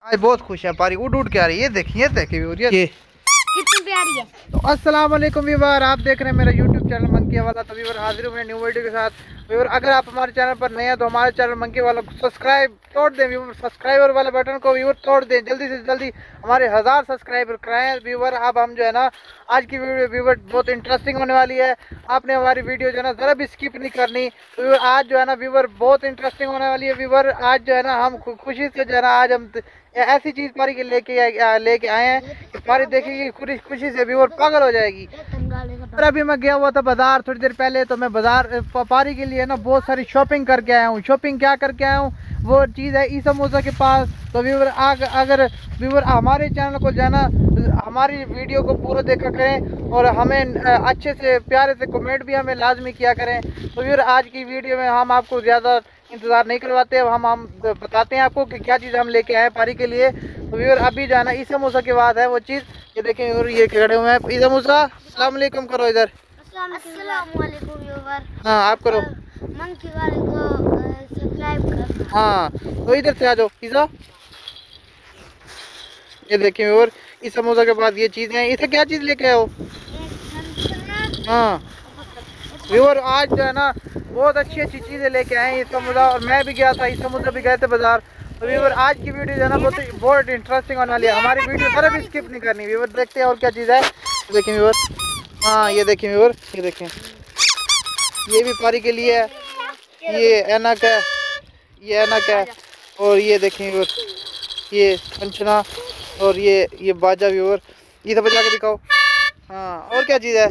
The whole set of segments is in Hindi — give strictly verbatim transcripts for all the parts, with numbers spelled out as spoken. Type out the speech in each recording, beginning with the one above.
आज बहुत खुश है पारी, उड़ उड़ के आ रही है। ये देखिए देखिए ये कितनी प्यारी है। तो अस्सलाम वालेकुम व्यूअर, आप देख रहे हैं मेरा यूट्यूब चैनल मंकी वाला। तो व्यूअर हाजिर हूँ न्यू वीडियो के साथ। व्यूअर अगर आप हमारे चैनल पर नए हैं तो हमारे चैनल मंकी वाला को सब्सक्राइब तोड़ दें। व्यूअर सब्सक्राइबर वाले बटन को व्यूअर तोड़ दें, जल्दी से जल्दी हमारे हज़ार सब्सक्राइबर कराएं। व्यूअर अब हम जो है ना आज की वीडियो व्यूअर बहुत इंटरेस्टिंग होने वाली है। आपने हमारी वीडियो जो है ना ज़रा भी स्किप नहीं करनी। व्यूअर आज जो है ना व्यूअर बहुत इंटरेस्टिंग होने वाली है। व्यूअर आज जो है ना हम खुशी से जो है ना आज हम ऐसी चीज़ पारी के लेके लेके आए हैं कि पारी देखेगी खुशी खुशी से व्यूअर पागल हो जाएगी। और अभी मैं गया हुआ था बाजार थोड़ी देर पहले, तो मैं बाजार पारी के लिए ना बहुत सारी शॉपिंग करके आया हूँ। शॉपिंग क्या करके आया हूँ वो चीज़ है ईसा मूसा के पास। तो व्यूअर अगर व्यूअर हमारे चैनल को जाना, हमारी वीडियो को पूरा देखा करें और हमें अच्छे से प्यारे से कमेंट भी हमें लाजमी किया करें। तो व्यूअर आज की वीडियो में हम आपको ज़्यादा इंतज़ार नहीं करवाते, हम हम बताते हैं आपको कि क्या चीज़ हम लेके आए पारी के लिए। तो व्यूअर अभी जाना ईसा मूसा के बाद है वो चीज़। ये देखें व्यूअर ये खड़े हुए हैं ईसा मूसा। अस्सलाम वालेकुम करो इधर। अस्सलाम वालेकुम व्यूअर। हाँ आप करो। मंकी वाले को सब्सक्राइब करो। हाँ तो इधर से आ जाओ ईसा। ये देखें व्यूअर ईसा मूसा के बाद ये चीज़ है। इसे क्या चीज़ लेके आए हो? हाँ व्यूअर आज जो है ना बहुत अच्छी अच्छी चीज़ें लेके आए हैं ईसा मूसा, और मैं भी गया था, ईसा मूसा भी गए थे बाजार। तो व्यूअर आज की वीडियो जो है ना बहुत बहुत इंटरेस्टिंग होने वाली है। हमारी वीडियो ज़रा भी स्किप नहीं करनी। व्यूअर देखते हैं और क्या चीज़ है। देखें व्यूअर, हाँ ये देखें व्यूअर, ये देखें ये भी पारी के लिए है। ये ऐनक है, ये ऐनक है। और ये देखें व्यूअर ये कंचना, और ये ये बाजा व्यूअर, ये तो बजा के दिखाओ। हाँ और क्या चीज़ है?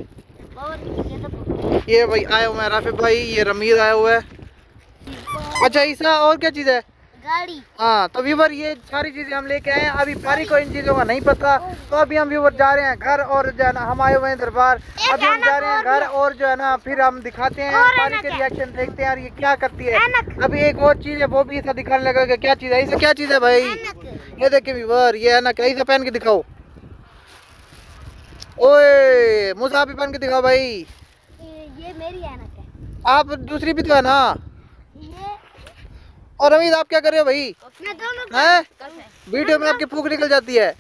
ये भाई आया हुआ है राफिक भाई, ये रमीज आया हुआ है। अच्छा ईसा और क्या चीज़ है? गाड़ी। हाँ तो व्यूअर ये सारी चीज़ें हम लेके आए हैं। अभी पारी को इन चीज़ों का नहीं पता, तो अभी हम व्यूअर जा रहे हैं घर, और जो है ना हम आए हुए हैं दरबार। अभी हम जा रहे हैं घर और जो है ना फिर हम दिखाते हैं पारी के रिएक्शन, देखते हैं यार ये क्या करती है। अभी एक और चीज़ है वो भी ऐसा दिखाने लगा। क्या चीज़ है इसे? क्या चीज़ है भाई? ये देखिए व्यूअर ये है ना, कैसे पहन के दिखाओ। ओए मुझे आप भी पहन के दिखाओ भाई। ये मेरी ऐनक है। आप दूसरी भी तो है ना। ये और अमीद आप क्या कर रहे हो भाई? मैं दोनों हैं? वीडियो में आपकी फूक निकल जाती है।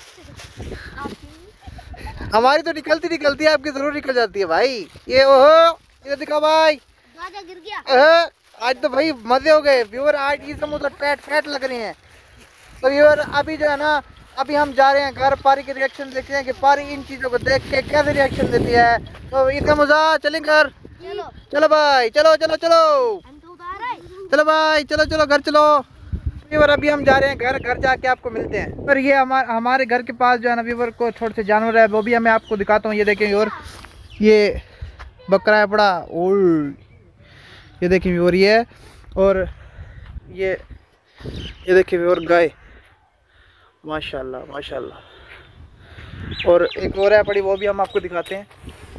हमारी तो निकलती निकलती है, आपकी जरूर निकल जाती है भाई। ये ओहो ये दिखाओ भाई। बाजा गिर गया। ओहो, आज तो भाई मजे हो गए व्यूअर। आज ये समोसा टैट फैट लग रहे हैं। तो व्यूअर अभी जो है ना अभी हम जा रहे हैं घर, पारी के रिएक्शन देखते हैं कि पारी इन चीज़ों को देख के कैसे रिएक्शन देती है। तो इसका मजा चलेंगे घर। चलो चलो भाई चलो चलो चलो हम तो उतार आए। चलो भाई चलो चलो घर चलो। व्यूअर अभी हम जा रहे हैं घर, घर जाके आपको मिलते हैं। पर ये हमारे हमारे घर के पास जो है ना व्यूअर को छोटे से जानवर है, वो भी हमें आपको दिखाता हूँ। ये देखें व्यूअर ये बकरा है बड़ा। ओल ये देखें व्यूअर ये है, और ये ये देखें व्यूअर गाय, माशाल्लाह माशाल्लाह। और एक और है बड़ी, वो भी हम आपको दिखाते हैं।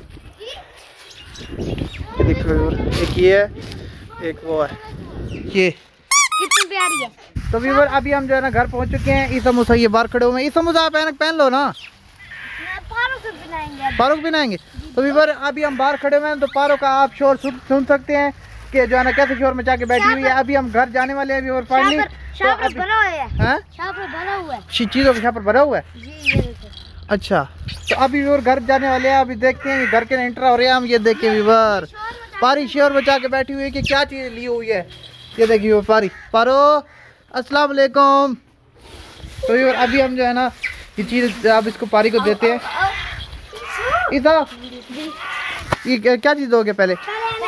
ये देखो व्यूअर एक ये है, एक वो है। ये कितनी प्यारी है। तो व्यूअर अभी हम जो है ना घर पहुंच चुके हैं। ईसा मूसा ये बाहर खड़े हुए हैं। ईसा मूसा आप ऐनक पहन लो ना, पारों से पिलाएंगे। पारों को पिलाएंगे। तो व्यूअर अभी हम बाहर खड़े हुए हैं, तो पारों का आप शोर सुन, सुन सकते हैं कि जो है ना कैसे शोर मचा के बैठी हुई है। अभी हम घर जाने वाले हैं व्यूअर फाइनली। शापर भरा हुआ है। हैं? शापर भरा हुआ है। चीज़ों के छापर भरा हुआ है। जी ये देखो। अच्छा तो अभी व्यूअर घर जाने वाले हैं। अभी देखते हैं घर के एंटर हो रहे हैं हम। ये देखिए व्यूअर पारी शोर बचा के बैठी हुई है कि क्या चीज़ ली हुई है। ये देखिए व्यूअर पारी पारो अस्सलाम वालेकुम। तो व्यूअर अभी हम जो है ना ये चीज़ अब इसको पारी को देते हैं। ईसा ये क्या क्या चीज़ दोगे पहले?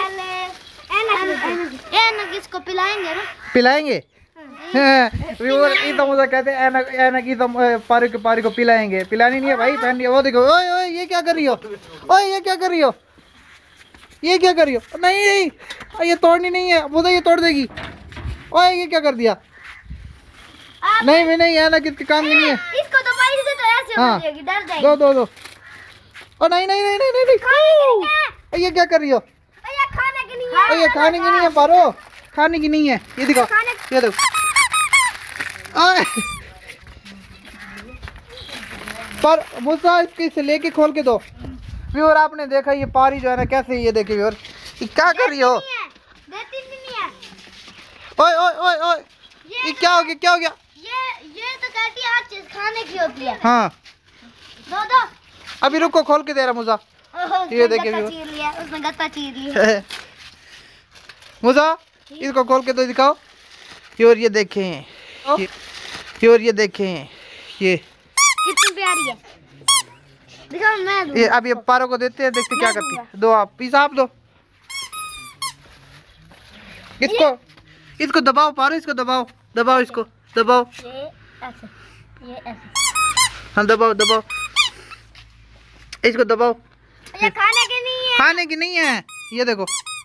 ऐनक इसको पिलाएंगे ना। पिलाएंगे? व्यूअर ईसा मुझे कहते हैं ऐनक ऐनक ईसा पारी को पारी को पिलाएंगे। पिलानी नहीं है भाई, पहन लिया। वो देखो ओए ओए ये क्या कर रही हो? ओए ये क्या कर रही हो? ये क्या कर रही हो? नहीं नहीं ये तोड़नी नहीं है, वो तो ये तोड़ देगी। ओए ये क्या कर दिया? नहीं मैं नहीं ऐनक इसके काम की नहीं है। इसको तो पारी से तो ऐसे हाँ हो जाएगी, डर जाएगी। दो दो दो। ओ नहीं नहीं नहीं नहीं नहीं, नहीं। ये क्या कर रही हो? ये खाने की नहीं है। ये खाने की नहीं है पारो, खाने की नहीं है। ये दिखाओ ये देखो। पर मुझे इसके लेके खोल के दो। व्यूअर आपने देखा ये पारी जो है ना कैसे, ये देखिए व्यूअर ये क्या कर रही हो? देती नहीं है। ओए ओए ओए ओए ये क्या हो गया? क्या हो गया? ये ये तो कह की होती है। हाँ दो दो। अभी रुको, खोल के दे रहा मुजा। ये देखिए गत्ता चीर लिया, उसने गत्ता चीर लिया। मुजा इसको खोल के तो दिखाओ। ये और ये देखें, ये, ये और ये देखें, ये कितनी प्यारी है। दिखाओ मैं दूँ। ये अब ये पारो को देते हैं, देखते क्या करती है। दो आप पीस आप दो इसको, इसको दबाओ पारो, इसको दबाओ, दबाओ इसको, दबाओ। ये ऐसे, ये ऐसे। हाँ दबाओ दबाओ, इसको दबाओ। ये खाने के नहीं है। खाने की नहीं है, ये देखो,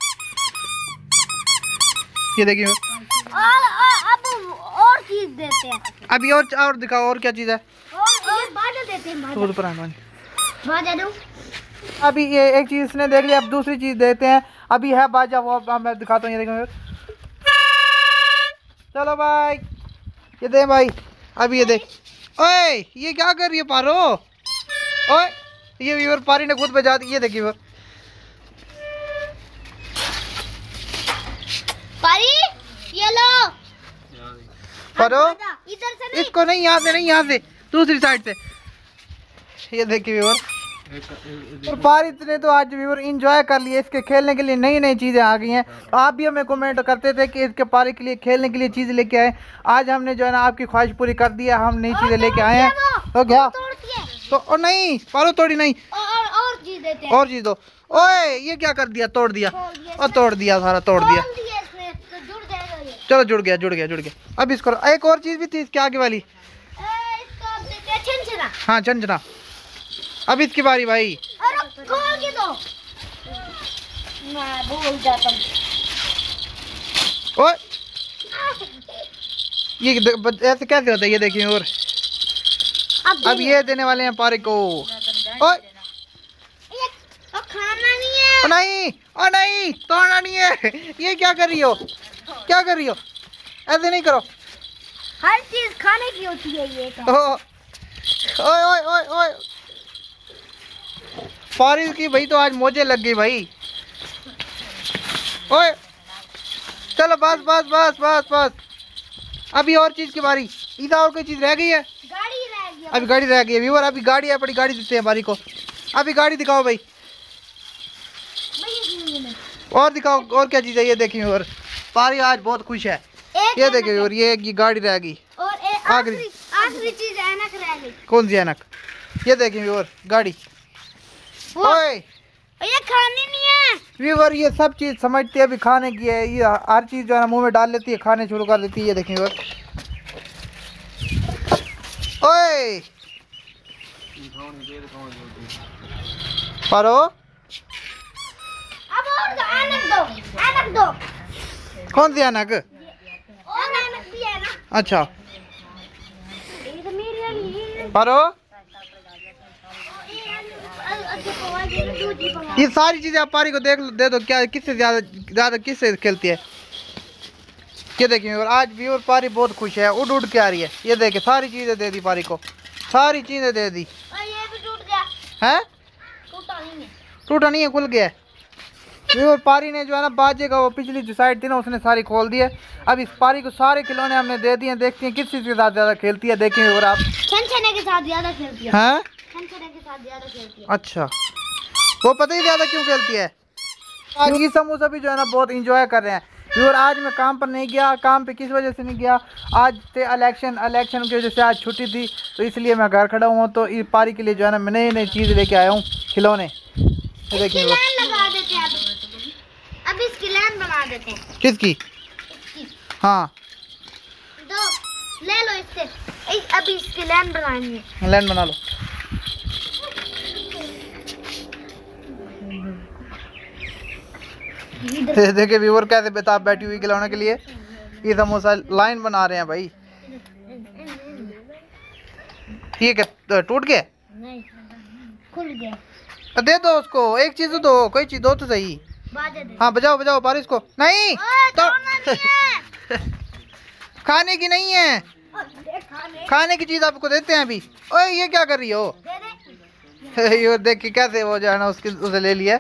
ये देखिए। और, और अब और चीज देते हैं। अभी और और दिखाओ, और क्या चीज है। और ये बाजा देते हैं। बाजा, दूध पर आना। बाजा दो। अभी ये एक चीज इसने देख लिया, अब दूसरी चीज देते हैं। अभी है बाजा, वो अब मैं दिखाता हूँ। ये देखो, चलो भाई, ये दे भाई। अभी ये देख, ओए ये क्या कर रही है पारो। ओए ये व्यूअर पारी ने खुद बजा दी। ये देखिए व्यूअर, पारी ये लो। पारो इधर से नहीं। इसको नहीं, यहाँ से नहीं, यहाँ से दूसरी साइड से। ये देखिए व्यूअर, और पारी ने तो आज व्यूअर इंजॉय कर लिया। इसके खेलने के लिए नई नई चीज़ें आ गई हैं। आप भी हमें कमेंट करते थे कि इसके पारी के लिए खेलने के लिए चीज़ें लेके आए। आज हमने जो है ना आपकी ख्वाहिश पूरी कर दी है, हम नई चीज़ें लेके आए हैं। तो क्या तो और नहीं पारो तोड़ी नहीं, और और चीज देते हैं। और चीज़ दो। ओए ये क्या कर दिया, तोड़ दिया, और तोड़ दिया, सारा तोड़ दिया। खोल दिया इसने, तो जुड़ जाएगा ये। चलो जुड़ गया, जुड़ गया, जुड़ गया। अब इसको एक और चीज़ भी थी इसके आगे वाली। ए, इसको आप देते हैं छनछना। हाँ झंझना। अब इसकी बारी भाई। और अब खोल के दो। मैं भूल जाता हूँ। ओए ये द- ब- ऐसे कैसे होता है, ये देखिए। और अब अब ये देने वाले हैं पारी को। ओए ये और खाना नहीं है। ओ नहीं, ओ नहीं, तोड़ना नहीं है। ये क्या कर रही हो, क्या कर रही हो, ऐसे नहीं करो। हर चीज खाने की होती है ये तो। ओ, ओए ओए ओए ओए, पारी की भाई तो आज मौजे लग गई भाई। ओए चलो बस बस बस बस बस। अभी और चीज की बारी। इधर और कोई चीज रह गई है। गाड़ी रह गई। अभी गाड़ी रह गई है व्यूअर, अभी गाड़ी है, बड़ी गाड़ी देते हैं पारी को। अभी गाड़ी दिखाओ भाई, और दिखाओ, और क्या चीज है। ये देखिए व्यूअर, पारी आज बहुत खुश है। एक ये देखिए व्यूअर, ये ये गाड़ी रह गई। और एक आखिरी- आखिरी आखिरी चीज ऐनक रह गई। कौन सी ऐनक। ये देखिए व्यूअर गाड़ी। वो ओए ये खानी नहीं है। व्यूअर ये सब चीज समझती है, अभी खाने की है। ये हर चीज जो है ना मुंह में डाल लेती है, खाने शुरू कर देती है। ये देखिए व्यूअर, ओए पारो अब और दो, ऐनक दो, ऐनक दो। कौन सी ऐनक। और ऐनक भी है ना। अच्छा ये तो मेरी है। पारो, ये दूसरी पकड़। ये सारी चीजें आप पारी को देख दे दो, क्या किससे ज्यादा ज्यादा किससे खेलती है। ये देखिए व्यूअर, आज व्यूअर पारी बहुत खुश है, उड़ उड़ के आ रही है। ये देखिए सारी चीजें दे दी पारी को, सारी चीजें दे दी। और ये भी टूट गया। है टूटा नहीं है। टूटा नहीं है, खुल गया है। व्यूअर पारी ने जो है ना बाजे का वो पिछली जो साइड थी ना, उसने सारी खोल दी है। अब इस पारी को सारे खिलौने हमने दे दिए हैं। देखते हैं किस चीज के साथ ज्यादा खेलती है। देखिए व्यूअर आप। छनछने के साथ ज्यादा खेलती है। हैं छनछने के साथ ज्यादा खेलती है। अच्छा, वो पता ही ज्यादा क्यों खेलती है। आज ये समोसा भी जो है ना बहुत इंजॉय कर रहे हैं। व्यूअर आज मैं काम पर नहीं गया। काम पे किस वजह से नहीं गया, आज थे इलेक्शन, इलेक्शन की वजह से आज छुट्टी थी, तो इसलिए मैं घर खड़ा हुआ। तो इस पारी के लिए जो है ना मैं नई नई चीज़ लेके आया हूँ, खिलौने। ये इसकी देखिए लाइन लगा देते हैं। अब अब इसकी लाइन बना देते हैं। किसकी। इसकी हाँ दो ले लो इससे। इस- अभी इसकी लाइन बनाएंगे। लाइन बना लो। ये देखिए व्यूअर कैसे बेताब बैठी हुई खिलौने के लिए। ये समोसा लाइन बना रहे हैं भाई। ठीक है, टूट गया, नहीं खुल गया। दे दो उसको, एक चीज तो दो, कोई चीज दो तो सही। बाजा दे। हाँ बजाओ बजाओ बारिश को। नहीं ओए, तो तोड़ना नहीं है। खाने की नहीं है, और दे खाने। खाने की चीज आपको देते हैं अभी। ओए ये क्या कर रही हो। दे दे। ये देख के कैसे वो जो है ना उसकी उसे ले लिया।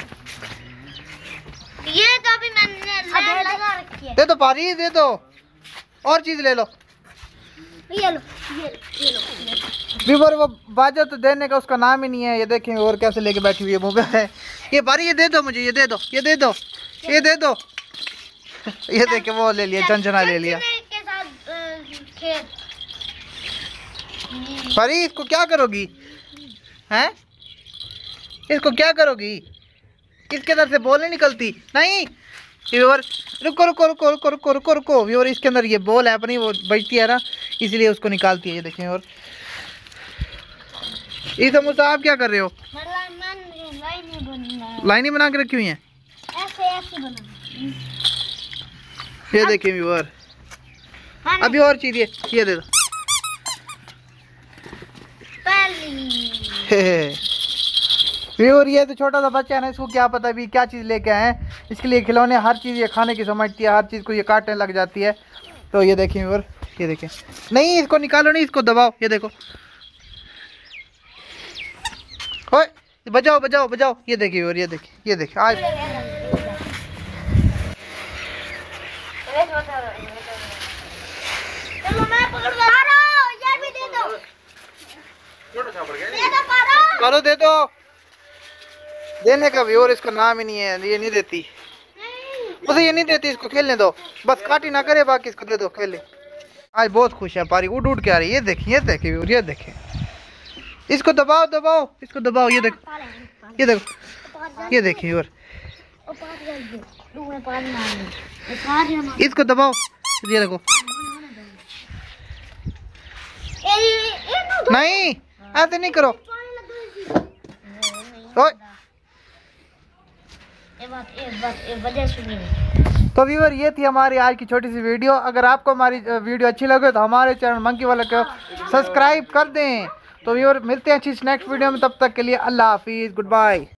ये तो अभी मैंने लाइन लगा रखी है। दे दो पारी, दे दो, और चीज ले लो। ये लो ये लो ये लो ये लो। व्यूअर वो बाजा तो देने का उसका नाम ही नहीं है। ये देखें और कैसे लेके बैठी हुई है मुंह पे। ये बारी ये दे दो मुझे, ये दे दो, ये दे दो, ये दे दो। ये देखे वो ले लिया, झंझना ले लिया। के साथ अ, खेत। परी इसको क्या करोगी हैं? इसको क्या करोगी? इसके अंदर से बॉल नहीं निकलती। नहीं व्यूअर रुको रुको रुको रुको रुको रुको रुको व्यूअर, इसके अंदर ये बॉल है अपनी, वो बजती है ना, इसलिए उसको निकालती है। ये देखें। और ईसा मूसा आप क्या कर रहे हो? लाइनें बना के रखी हुई हैं। ऐसे ऐसे बना। ये देखें व्यूअर, अभी और चीज ये ये दे दो। व्यूअर ये तो छोटा सा बच्चा है ना, इसको क्या पता भी क्या चीज़ लेके आए हैं। इसके लिए खिलौने, हर चीज़ ये खाने की समझती है, हर चीज़ को ये काटने लग जाती है। तो ये देखें व्यूअर, ये देखें। नहीं इसको निकालो नहीं, इसको दबाओ। ये देखो, ओए बजाओ बजाओ बजाओ। ये देखिए व्यूअर, ये देखिए, ये देखिए आज चलो मैं पकड़ पारो, ये भी दे दो। दे दो पारो। करो, दे दो। देने का व्यूअर इसका नाम ही नहीं है, ये नहीं देती मुझे, ये नहीं देती। इसको खेलने दो बस, काटी ना करे, बाकी इसको दे दो खेले। आज बहुत खुश है पारी, उड़ उड़ के आ रही है। ये देखिए, ये देखिए व्यूअर, ये देखें। इसको दबाओ दबाओ, इसको दबाओ। ये देखो, ये देखो, ये देखिए व्यूअर, इसको दबाओ। ये देखो, नहीं ऐसे नहीं करो। ओए तो व्यूअर ये थी हमारी आज की छोटी सी वीडियो। अगर आपको हमारी वीडियो अच्छी लगे तो हमारे चैनल मंकी वाला को सब्सक्राइब कर दें। तो व्यूअर मिलते हैं अच्छी नेक्स्ट वीडियो में, तब तक के लिए अल्लाह हाफिज़, गुड बाय।